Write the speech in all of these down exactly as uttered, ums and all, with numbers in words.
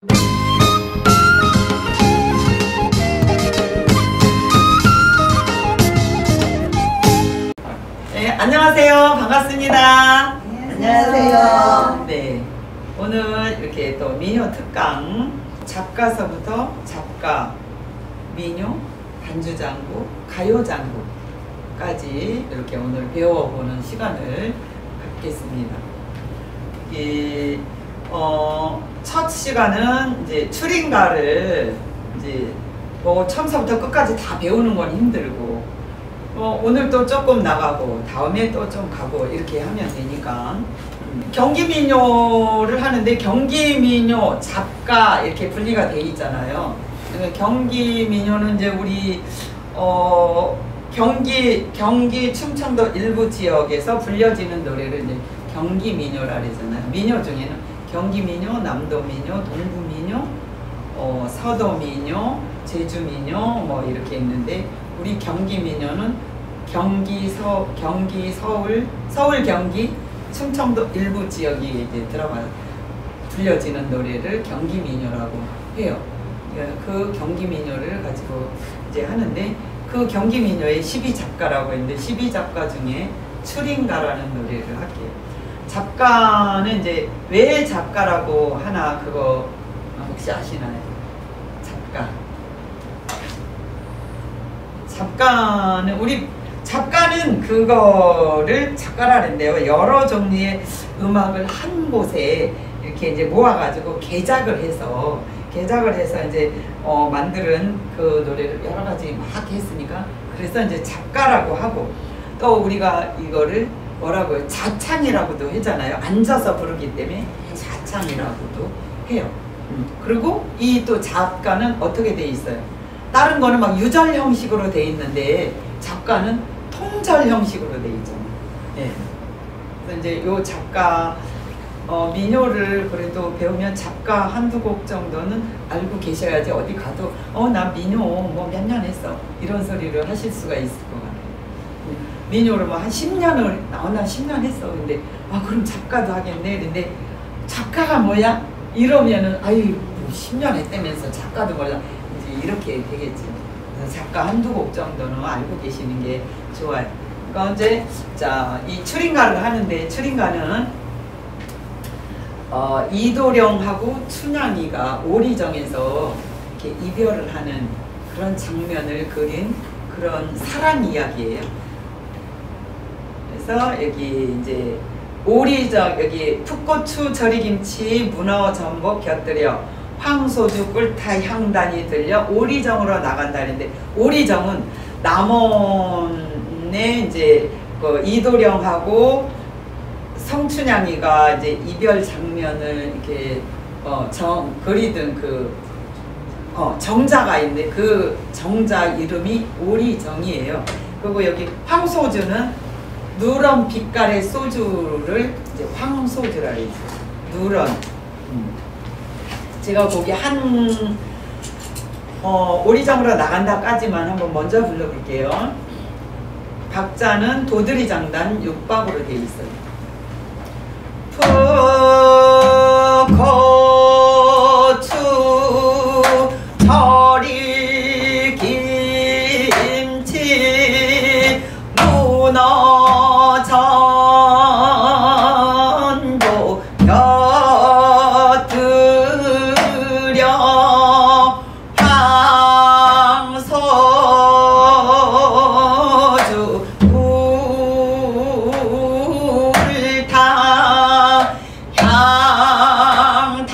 네, 안녕하세요. 반갑습니다. 네, 안녕하세요. 네, 오늘 이렇게 또 민요 특강 잡가서부터 잡가, 민요, 반주장구, 가요장구까지 이렇게 오늘 배워보는 시간을 갖겠습니다. 이, 어, 첫 시간은 이제 추린가를 이제 뭐 처음부터 끝까지 다 배우는 건 힘들고, 어, 오늘 또 조금 나가고 다음에 또 좀 가고 이렇게 하면 되니까 경기민요를 하는데 경기민요, 잡가 이렇게 분리가 돼 있잖아요. 경기민요는 이제 우리 어, 경기 경기 충청도 일부 지역에서 불려지는 노래를 이제 경기민요라 그러잖아요. 민요 중에는 경기민요, 남도민요, 동부민요, 어, 서도민요, 제주민요 뭐 이렇게 있는데, 우리 경기민요는 경기 서 경기 서울 서울 경기 충청도 일부 지역이 이제 들어가 불려지는 노래를 경기민요라고 해요. 그 경기민요를 가지고 이제 하는데, 그 경기민요의 십이 잡가라고 있는데 십이 잡가 중에 추린가라는 노래를 할게요. 잡가는 이제 왜 잡가라고 하나 그거 혹시 아시나요? 잡가. 잡가는 우리 잡가는 그거를 잡가라는데요. 여러 종류의 음악을 한 곳에 이렇게 이제 모아가지고 개작을 해서 개작을 해서 이제 어 만드는 그 노래를 여러 가지 막 했으니까 그래서 이제 잡가라고 하고, 또 우리가 이거를 뭐라고요? 자창이라고도 하잖아요. 앉아서 부르기 때문에 자창이라고도 해요. 음. 그리고 이 또 잡가는 어떻게 돼 있어요? 다른 거는 막 유절 형식으로 돼 있는데 잡가는 통절 형식으로 돼 있잖아요. 예. 그래서 이제 요 잡가 어, 민요를 그래도 배우면 잡가 한두 곡 정도는 알고 계셔야지 어디 가도 어, 나 민요 뭐 몇 년 했어 이런 소리를 하실 수가 있을 것 같아요. 민요를 뭐 한 십 년을 어, 나 십 년 했어. 근데 아 그럼 잡가도 하겠네. 근데 잡가가 뭐야? 이러면은 아유 뭐 십 년 했다면서 잡가도 몰라. 이제 이렇게 되겠지. 그래서 잡가 한두 곡 정도는 알고 계시는 게 좋아요. 그러니까 이제 자, 이 추린가를 하는데, 추린가는 어, 이도령하고 춘향이가 오리정에서 이렇게 이별을 하는 그런 장면을 그린 그런 사랑 이야기예요. 그래서 여기 이제 오리정, 여기 풋고추 절이김치 문어 전복 곁들여 황소주 꿀타 향단이 들려 오리정으로 나간다는데, 오리정은 남원에 이제 그 이도령하고 성춘향이가 이제 이별 장면을 이렇게 어 정 그리던 그 어 정자가 있는데 그 정자 이름이 오리정이에요. 그리고 여기 황소주는 누런 빛깔의 소주를 이제 황소주라 해요. 누런. 음. 제가 거기 한 어, 오리정으로 나간다까지만 한번 먼저 불러볼게요. 박자는 도드리장단 육 박으로 되어 있어요. 풋고추 절이김치 문어 전복 곁들여 황소주 꿀타 향단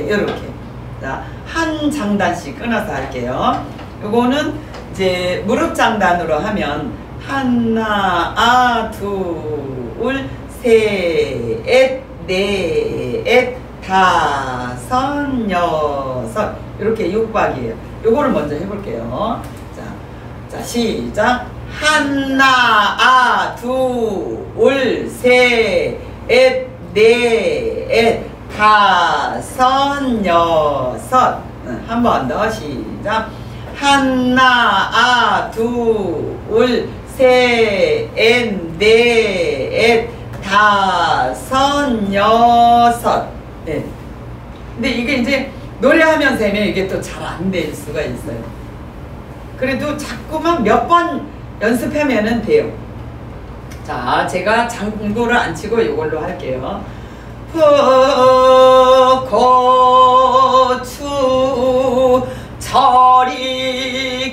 이렇게. 자, 한 장단씩 끊어서 할게요. 요거는 이제 무릎 장단으로 하면 하나, 아, 둘, 셋, 넷, 다섯, 여섯. 이렇게 육 박이에요. 요거를 먼저 해볼게요. 자, 자, 시작. 하나, 아, 둘, 셋, 넷, 다섯, 여섯. 한 번 더 시작. 하나, 아, 둘, 셋, 넷, 다섯, 여섯. 네. 근데 이게 이제 노래하면서 하면 이게 또 잘 안 될 수가 있어요. 그래도 자꾸만 몇 번 연습하면은 돼요. 자, 제가 장구를 안 치고 이걸로 할게요. 풋고추 절이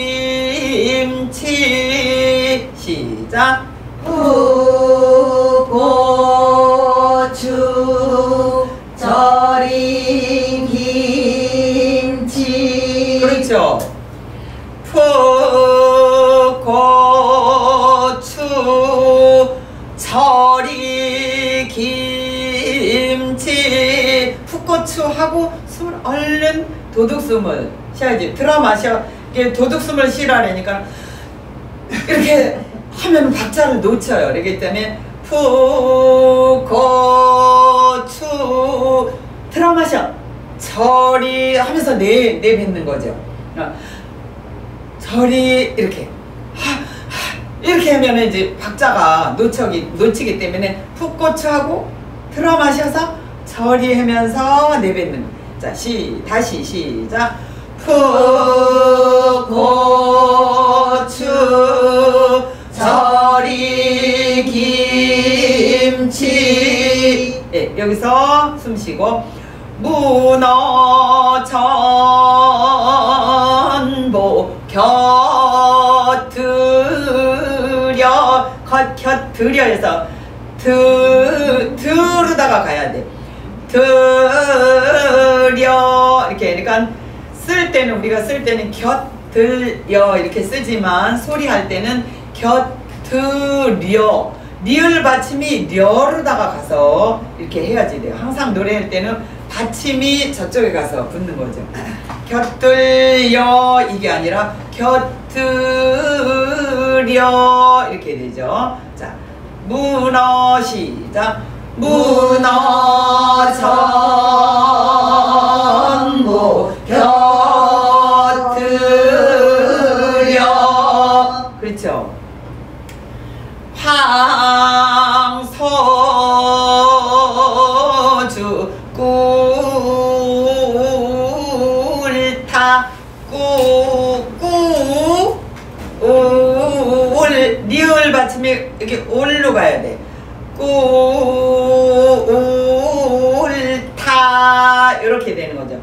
김치. 시작. 풋고추 절인 김치. 그렇죠. 풋고추 절이 김치. 풋고추하고 숨을 얼른 도둑숨을 쉬어야지. 들어 마셔. 이게 도둑숨을 쉬라니까 이렇게 하면 박자를 놓쳐요. 그렇기 때문에 풋고추 들어 마셔. 절이 하면서 내, 내뱉는 거죠. 절이 이렇게 하, 하, 이렇게 하면 이제 박자가 놓치기, 놓치기 때문에 풋고추하고 들어 마셔서 절이 하면서 내뱉는. 자, 시, 다시 시작. 풋고추 절이 김치. 네, 여기서 숨 쉬고 문어 전보 곁들여 겉 곁들여 해서 드 드르다가 가야 돼. 들여 이렇게. 그러니까 쓸 때는 우리가 쓸 때는 곁들여 이렇게 쓰지만 소리할 때는 곁들여 리을 받침이 려르다가 가서 이렇게 해야지 돼요. 항상 노래할 때는 받침이 저쪽에 가서 붙는 거죠. 곁들여 이게 아니라 곁들여 이렇게 되죠. 자, 문어 시작. 문어 전보 곁들여. 그렇죠. 황소주 꿀타 꾸꾸 울 리을 받침이 이렇게 올로 가야 돼. 꿀타 이렇게 되는 거죠.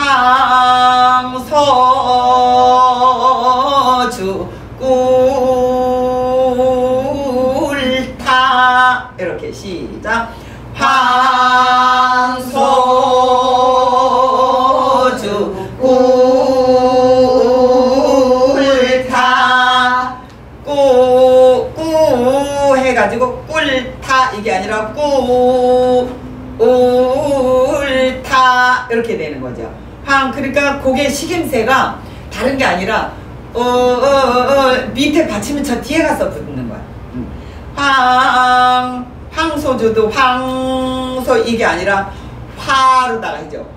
황소주 꿀타 이렇게 시작. 황소주 꿀타 꾸꾸 해가지고 꿀타 이게 아니라 꿀타 이렇게 되는 거죠. 황 그러니까 고개 식임새가 다른 게 아니라 어, 어, 어, 밑에 받침은 저 뒤에 가서 붙는 거야. 음. 황 황소주도 황소 이게 아니라 화로다가 하죠.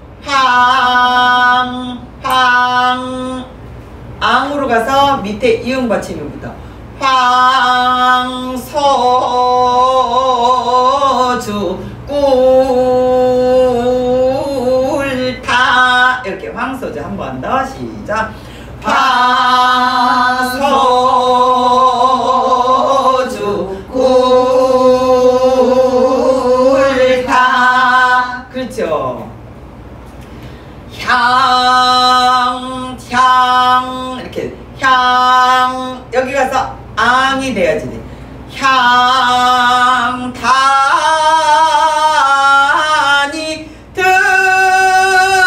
황 황 앙으로 가서 밑에 이응 받침이 붙어. 황소주 꿀타 이렇게 황소주 한 번 더 시작. 황소주 꿀타. 그렇죠. 향, 향 이렇게 향 여기 가서 앙이 돼야지 돼. 향, 단이 들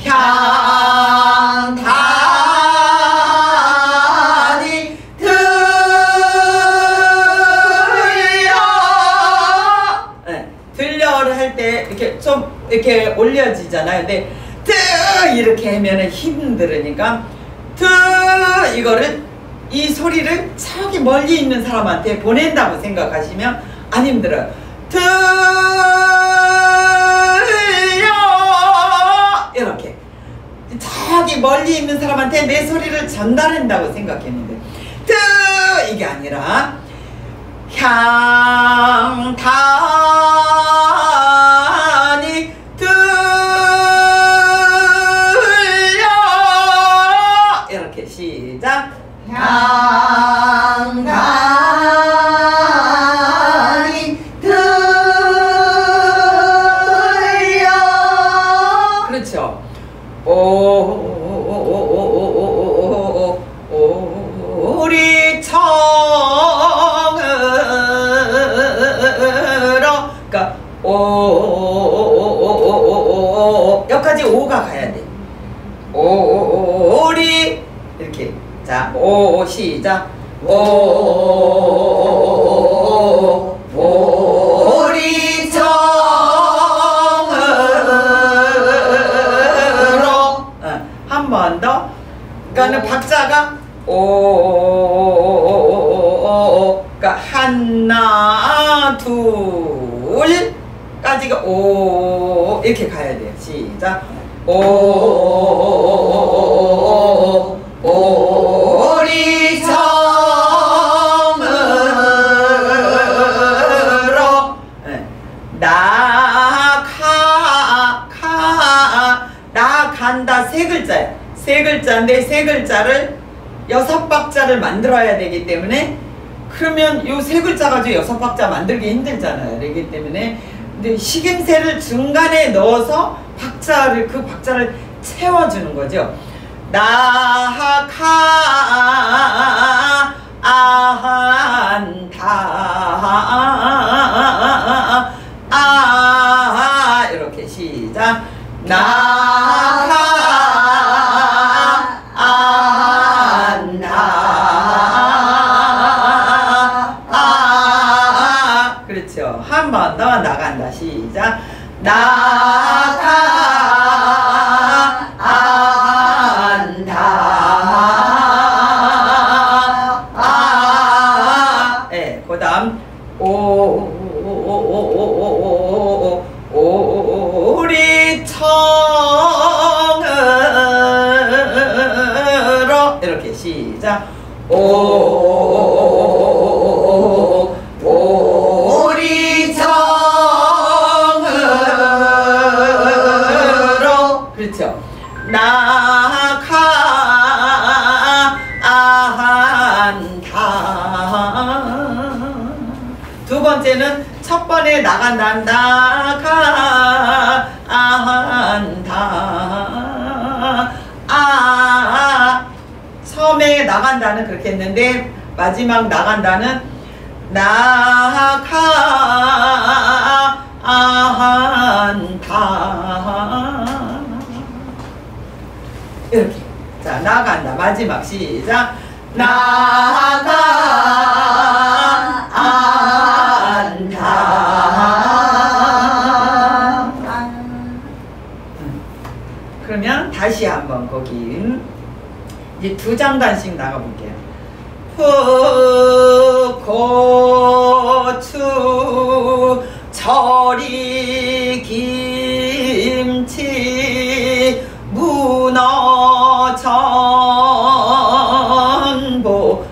향단이 들려. 네, 들려를 할 때 이렇게 좀 이렇게 올려지잖아요. 근데 드 이렇게 하면은 힘들으니까 드 이거를 이 소리를 저기 멀리 있는 사람한테 보낸다고 생각하시면 안 힘들어요. 들려 이렇게 저기 멀리 있는 사람한테 내 소리를 전달한다고 생각했는데 드 이게 아니라 향단이 들려. 이렇게 시작. 향단이 들려. 그렇죠. 오오오오오오오오오 우리 청으로 그러니까 오오오오오오오 여기까지 오가 가야 돼. 오오오리 이렇게 자 오 시작. 오 우리 청으로 한 번 더. 그러니까는 박자가 오 그러니까 하나 둘까지가 오 이렇게 가야 돼요. 시작. 오 우리 청으로 나가 가 나간다 세 글자야. 세 글자인데 세 글자를 여섯 박자를 만들어야 되기 때문에 그러면 요 세 글자 가지고 여섯 박자 만들기 힘들잖아요. 그렇기 때문에 근데 식임새를 중간에 넣어서 박자를 그 박자를 채워주는 거죠. 나가 안다 아 이렇게 시작. 나가 안다 아 그렇죠. 한 번 더 나간다. 시작. 나가 안다 아 네, 그 다음 오오오오오오오오 우리 청으로 이렇게 시작. 오 우리 청으로 그렇죠. 나가 안다. 두 번째는 첫 번에 나간다. 나가 안다 아 처음에 나간다는 그렇게 했는데 마지막 나간다는 나가 안다 이렇게. 자 나간다 마지막 시작. 나가 안다. 그러면 다시 한번 거기 이제 두 장단씩 나가볼게요. 흑고추 절이 김치 문어 전보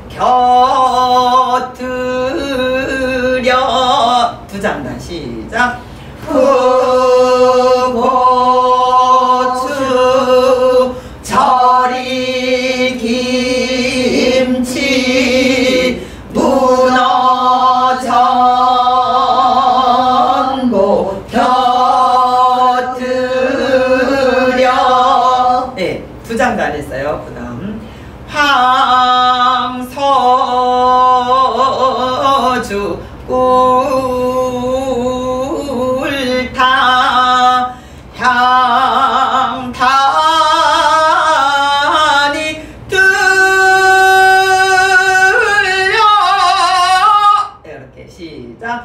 곁들여. 두 장단 시작. 흑고추 절이 김치 문어 전보 곁들여. 네, 두 장단 했어요. 그 다음 황서주 꿀타 향다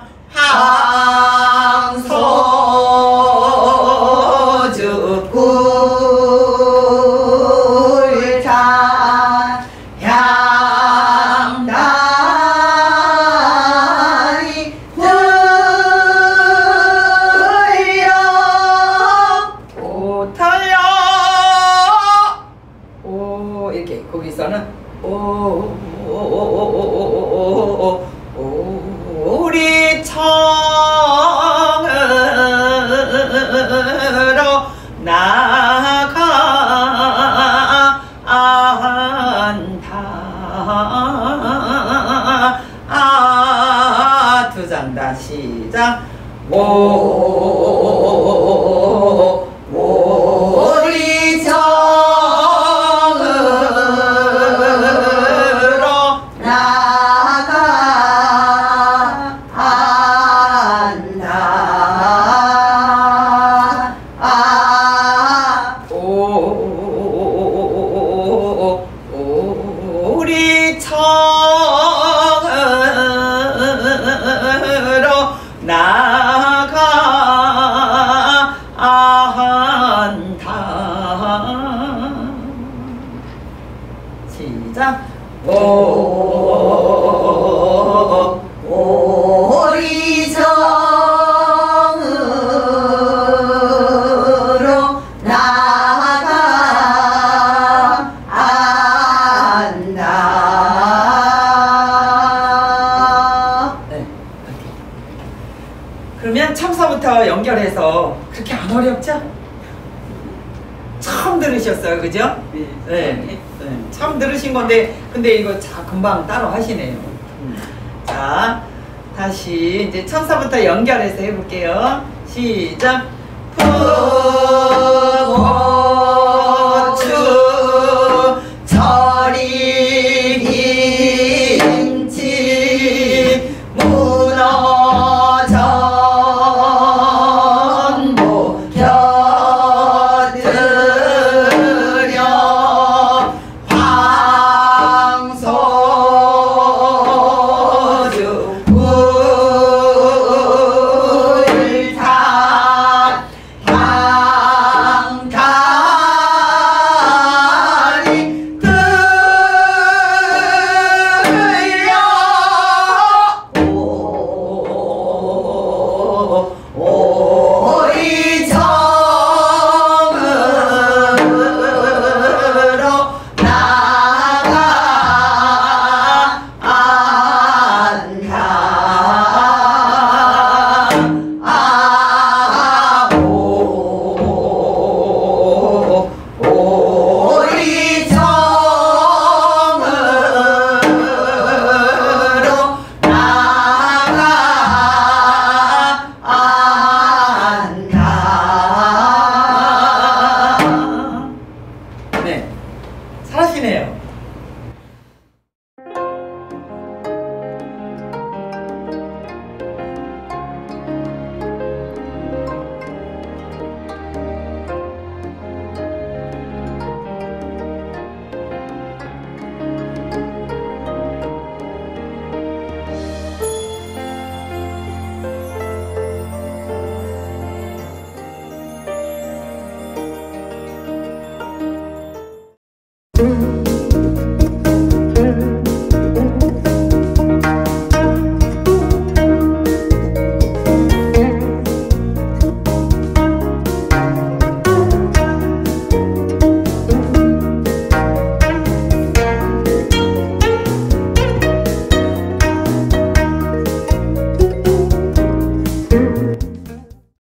항소주 굴자 향다리 들려 오 달려 오 이렇게 거기서는 오오오오오오오오 우리 청으로 나가 안다 아 두 장 다 시작 오 우리 청으로 나가 안다 아 오 우리 청으로 나가 안다 시작 오 우리 정으로 나가 안다 네, 이렇게. 그러면 첨서부터 연결해서 그렇게 안 어렵죠? 처음 들으셨어요, 그죠? 네. 네. 처음 들으신 건데, 근데 이거 자, 금방 따로 하시네요. 자, 다시 이제 첨서부터 연결해서 해볼게요. 시작. 푸